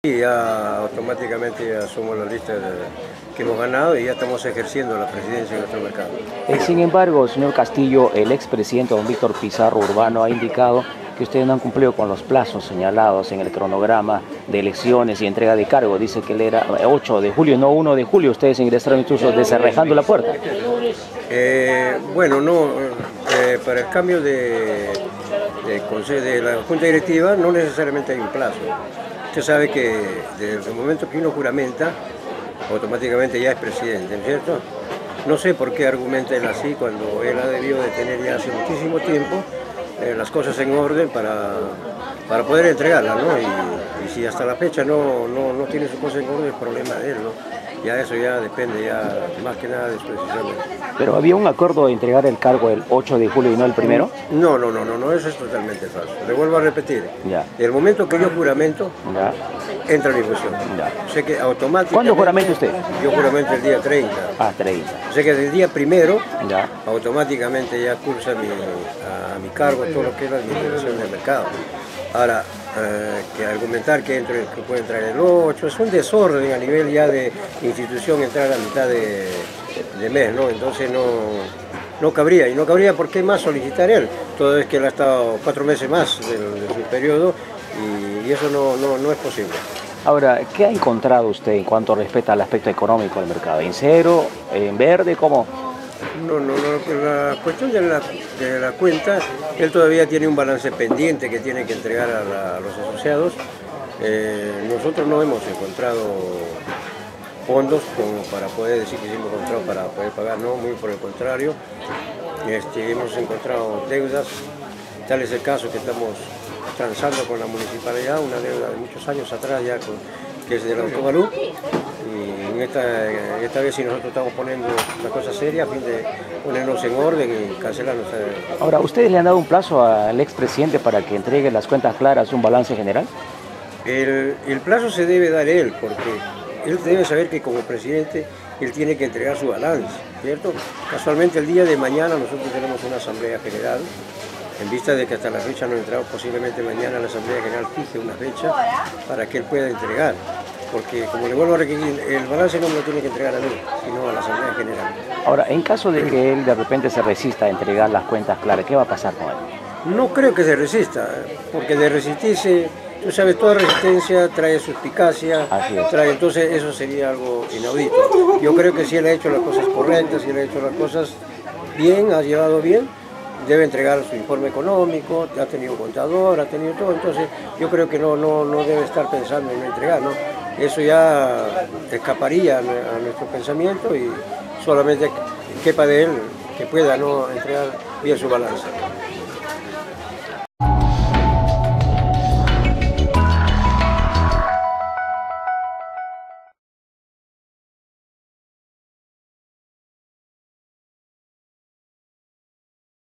Y ya automáticamente ya somos la lista que hemos ganado y ya estamos ejerciendo la presidencia de nuestro mercado. Sin embargo, señor Castillo, el expresidente don Víctor Pizarro Urbano ha indicado que ustedes no han cumplido con los plazos señalados en el cronograma de elecciones y entrega de cargo. Dice que él era 8 de julio, no 1 de julio. Ustedes ingresaron incluso deserrejando la puerta. Bueno, no, para el cambio de la Junta Directiva no necesariamente hay un plazo. Usted sabe que desde el momento que uno juramenta, automáticamente ya es presidente, ¿no es cierto? No sé por qué argumenta él así cuando él ha debido de tener ya hace muchísimo tiempo las cosas en orden para poder entregarlas, ¿no? Y si hasta la fecha no tiene sus cosas en orden, es problema de él, ¿no? Ya eso ya depende ya más que nada de su decisión. ¿Pero había un acuerdo de entregar el cargo el 8 de julio y no el primero? No, eso es totalmente falso. Le vuelvo a repetir. Ya. El momento que yo juramento, Ya. entra en difusión. Ya. O sea que automáticamente... ¿Cuándo juramenta usted? Yo juramento el día 30. Ah, 30. O sea que desde el día primero, Ya. automáticamente ya cursa a mi cargo todo lo que es la administración del mercado. Ahora, que argumentar que puede entrar el 8, es un desorden a nivel ya de institución entrar a mitad de mes, ¿no? Entonces no cabría, y no cabría por qué más solicitar él, toda vez que él ha estado 4 meses más de su periodo, y eso no es posible. Ahora, ¿qué ha encontrado usted en cuanto respecta al aspecto económico del mercado? ¿En cero? ¿En verde? ¿Cómo? No, la cuestión de la cuenta, él todavía tiene un balance pendiente que tiene que entregar a los asociados. Nosotros no hemos encontrado fondos como para poder decir que hemos encontrado para poder pagar, no, muy por el contrario. Hemos encontrado deudas, tal es el caso que estamos transando con la municipalidad, una deuda de muchos años atrás ya que es del Autobalú. Y esta vez sí nosotros estamos poniendo la cosa seria a fin de ponernos en orden y cancelarnos. Ahora, ¿ustedes le han dado un plazo al expresidente para que entregue las cuentas claras, un balance general? El plazo se debe dar él, porque él debe saber que como presidente él tiene que entregar su balance, ¿cierto? Casualmente el día de mañana nosotros tenemos una asamblea general, en vista de que hasta la fecha no ha entrado, posiblemente mañana la asamblea general fije una fecha para que él pueda entregar. Porque, como le vuelvo a requerir, el balance no me lo tiene que entregar a mí, sino a la Asamblea General. Ahora, en caso de que él de repente se resista a entregar las cuentas claras, ¿qué va a pasar con él? No creo que se resista, porque de resistirse, tú sabes, toda resistencia trae suspicacia, entonces eso sería algo inaudito. Yo creo que si él ha hecho las cosas correctas, si él ha hecho las cosas bien, ha llevado bien, debe entregar su informe económico, ha tenido contador, ha tenido todo, entonces yo creo que no debe estar pensando en no entregar, ¿no? Eso ya escaparía a nuestro pensamiento y solamente quepa de él que pueda no entregar bien su balance.